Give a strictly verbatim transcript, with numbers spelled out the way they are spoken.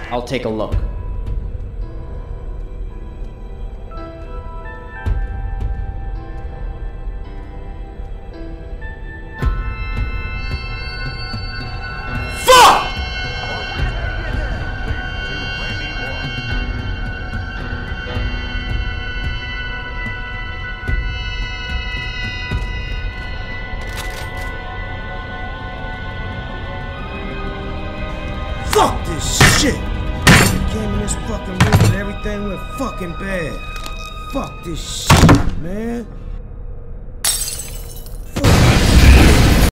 I'll take a look. Fuck this shit! I came in this fucking room and everything went fucking bad. Fuck this shit, man.